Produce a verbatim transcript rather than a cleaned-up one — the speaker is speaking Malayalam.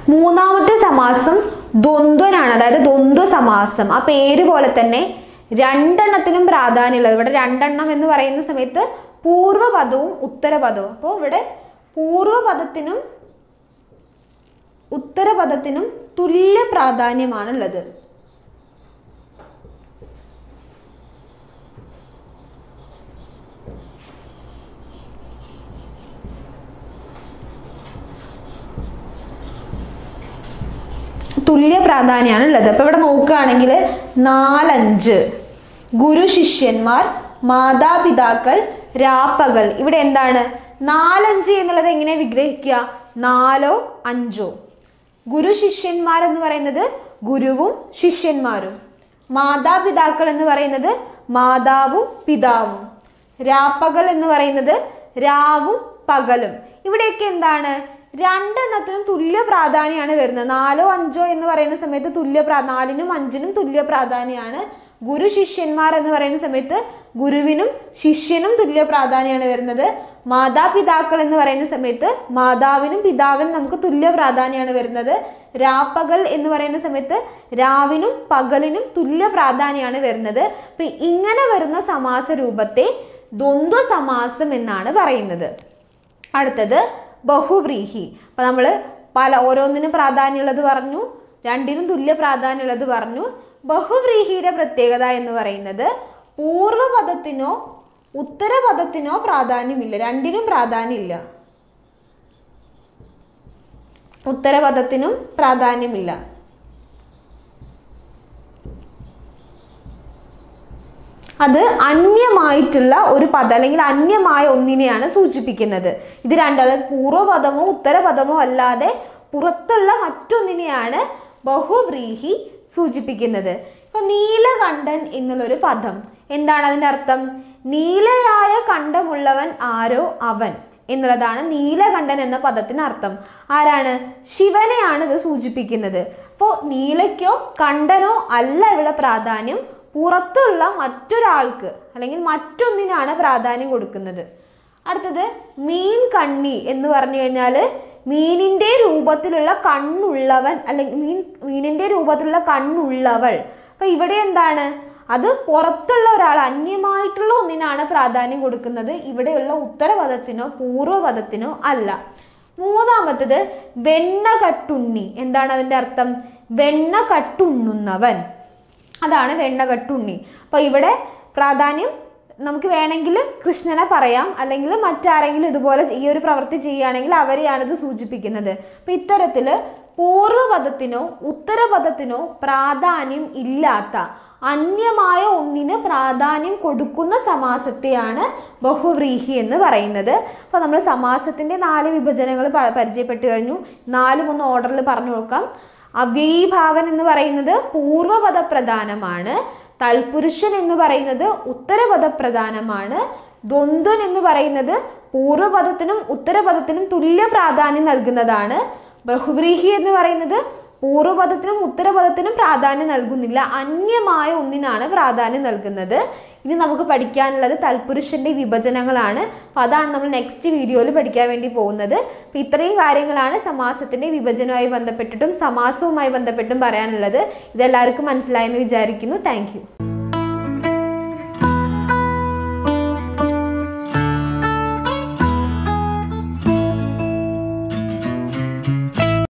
മൂന്നാമത്തെ സമാസം ദ്വന്ദ്വനാണ്, അതായത് ദ്വന്ദ്വ സമാസം. ആ പേര് പോലെ തന്നെ രണ്ടെണ്ണത്തിനും പ്രാധാന്യമുള്ളത്. ഇവിടെ രണ്ടെണ്ണം എന്ന് പറയുന്ന സമയത്ത് പൂർവ്വപദവും ഉത്തരപദവും. അപ്പോൾ ഇവിടെ പൂർവ്വപദത്തിനും ഉത്തരപദത്തിനും തുല്യ പ്രാധാന്യമാണുള്ളത്. തുല്യ പ്രാധാന്യമാണ് ഉള്ളത്. അപ്പോൾ ഇവിടെ നോക്കുകയാണെങ്കിൽ നാലഞ്ച് ഗുരു ശിഷ്യന്മാർ, മാതാപിതാക്കൾ, രാപ്പകൽ. ഇവിടെ എന്താണ് നാലഞ്ച് എന്നുള്ളത് എങ്ങനെ വിഗ്രഹിക്കുക? നാലോ അഞ്ചോ. ഗുരു ശിഷ്യന്മാർ എന്ന് പറയുന്നത് ഗുരുവും ശിഷ്യന്മാരും. മാതാപിതാക്കൾ എന്ന് പറയുന്നത് മാതാവും പിതാവും. രാപ്പകൽ എന്ന് പറയുന്നത് രാവും പകലും. ഇവിടെയൊക്കെ എന്താണ് രണ്ടെണ്ണത്തിനും തുല്യ പ്രാധാന്യമാണ് വരുന്നത്. നാലോ അഞ്ചോ എന്ന് പറയുന്ന സമയത്ത് തുല്യ പ്രാ നാലിനും അഞ്ചിനും തുല്യ പ്രാധാന്യമാണ്. ഗുരു ശിഷ്യന്മാർ എന്ന് പറയുന്ന സമയത്ത് ഗുരുവിനും ശിഷ്യനും തുല്യ പ്രാധാന്യമാണ് വരുന്നത്. മാതാപിതാക്കൾ എന്ന് പറയുന്ന സമയത്ത് മാതാവിനും പിതാവിനും നമുക്ക് തുല്യ പ്രാധാന്യമാണ് വരുന്നത്. രാപ്പകൽ എന്ന് പറയുന്ന സമയത്ത് രാവിനും പകലിനും തുല്യ പ്രാധാന്യമാണ് വരുന്നത്. അപ്പം ഇങ്ങനെ വരുന്ന സമാസ രൂപത്തെ ദ്വന്ദ്വ സമാസം എന്നാണ് പറയുന്നത്. അടുത്തത് ബഹുവ്രീഹി. അപ്പം നമ്മൾ പല ഓരോന്നിനും പ്രാധാന്യമുള്ളത് പറഞ്ഞു, രണ്ടിനും തുല്യ പ്രാധാന്യമുള്ളത് പറഞ്ഞു. ബഹുവ്രീഹിയുടെ പ്രത്യേകത എന്ന് പറയുന്നത് പൂർവ്വപദത്തിനോ ഉത്തരപദത്തിനോ പ്രാധാന്യമില്ല, രണ്ടിനും പ്രാധാന്യമില്ല. ഉത്തരപദത്തിനും പ്രാധാന്യമില്ല. അത് അന്യമായിട്ടുള്ള ഒരു പദം അല്ലെങ്കിൽ അന്യമായ ഒന്നിനെയാണ് സൂചിപ്പിക്കുന്നത്. ഇത് രണ്ടും, അതായത് പൂർവ്വപദമോ ഉത്തരപദമോ അല്ലാതെ പുറത്തുള്ള മറ്റൊന്നിനെയാണ് ബഹുവ്രീഹി സൂചിപ്പിക്കുന്നത്. ഇപ്പൊ നീലകണ്ഠൻ എന്നുള്ളൊരു പദം എന്താണ് അതിൻ്റെ അർത്ഥം? നീലയായ കണ്ഠമുള്ളവൻ ആരോ അവൻ എന്നുള്ളതാണ് നീലകണ്ഠൻ എന്ന പദത്തിന് അർത്ഥം. ആരാണ്? ശിവനെയാണ് ഇത് സൂചിപ്പിക്കുന്നത്. അപ്പോൾ നീലയ്ക്കോ കണ്ഠനോ അല്ല ഇവിടെ പ്രാധാന്യം, പുറത്തുള്ള മറ്റൊരാൾക്ക് അല്ലെങ്കിൽ മറ്റൊന്നിനാണ് പ്രാധാന്യം കൊടുക്കുന്നത്. അടുത്തത് മീൻ കണ്ണി എന്ന് പറഞ്ഞു കഴിഞ്ഞാൽ മീനിൻ്റെ രൂപത്തിലുള്ള കണ്ണുള്ളവൻ അല്ലെങ്കിൽ മീൻ മീനിൻ്റെ രൂപത്തിലുള്ള കണ്ണുള്ളവൾ. അപ്പം ഇവിടെ എന്താണ്? അത് പുറത്തുള്ള ഒരാൾ, അന്യമായിട്ടുള്ള ഒന്നിനാണ് പ്രാധാന്യം കൊടുക്കുന്നത്. ഇവിടെയുള്ള ഉത്തരപദത്തിനോ പൂർവ്വപദത്തിനോ അല്ല. മൂന്നാമത്തത് വെണ്ണ കട്ടുണ്ണി. എന്താണ് അതിൻ്റെ അർത്ഥം? വെണ്ണ കട്ടുണ്ണുന്നവൻ, അതാണ് വെണ്ണകട്ടുണ്ണി. അപ്പോൾ ഇവിടെ പ്രാധാന്യം നമുക്ക് വേണമെങ്കിൽ കൃഷ്ണനെ പറയാം, അല്ലെങ്കിൽ മറ്റാരെങ്കിലും ഇതുപോലെ ഈ ഒരു പ്രവൃത്തി ചെയ്യുകയാണെങ്കിൽ അവരെയാണിത് സൂചിപ്പിക്കുന്നത്. അപ്പം ഇത്തരത്തിൽ പൂർവ്വപദത്തിനോ ഉത്തരപദത്തിനോ പ്രാധാന്യം ഇല്ലാത്ത അന്യമായ ഒന്നിന് പ്രാധാന്യം കൊടുക്കുന്ന സമാസത്തെയാണ് ബഹുവ്രീഹി എന്ന് പറയുന്നത്. അപ്പോൾ നമ്മൾ സമാസത്തിൻ്റെ നാല് വിഭജനങ്ങൾ പരിചയപ്പെട്ടു കഴിഞ്ഞു. നാലും ഒന്ന് ഓർഡറിൽ പറഞ്ഞു നോക്കാം. അവ്യയീഭാവൻ എന്ന് പറയുന്നത് പൂർവ്വപദ പ്രധാനമാണ്. തൽപുരുഷൻ എന്ന് പറയുന്നത് ഉത്തരപദ പ്രധാനമാണ്. ദ്വന്ദ്വൻ എന്ന് പറയുന്നത് പൂർവ്വപദത്തിനും ഉത്തരപദത്തിനും തുല്യ പ്രാധാന്യം നൽകുന്നതാണ്. ബഹുവ്രീഹി എന്ന് പറയുന്നത് പൂർവ്വപദത്തിനും ഉത്തരപദത്തിനും പ്രാധാന്യം നൽകുന്നില്ല, അന്യമായ ഒന്നിനാണ് പ്രാധാന്യം നൽകുന്നത്. ഇനി നമുക്ക് പഠിക്കാനുള്ളത് തൽപുരുഷൻ്റെ വിഭജനങ്ങളാണ്. അപ്പോൾ അതാണ് നമ്മൾ നെക്സ്റ്റ് വീഡിയോയിൽ പഠിക്കാൻ വേണ്ടി പോകുന്നത്. അപ്പോൾ ഇത്രയും കാര്യങ്ങളാണ് സമാസത്തിൻ്റെ വിഭജനവുമായി ബന്ധപ്പെട്ടിട്ടും സമാസവുമായി ബന്ധപ്പെട്ടും പറയാനുള്ളത്. ഇതെല്ലാവർക്കും മനസ്സിലായെന്ന് വിചാരിക്കുന്നു. Thank U.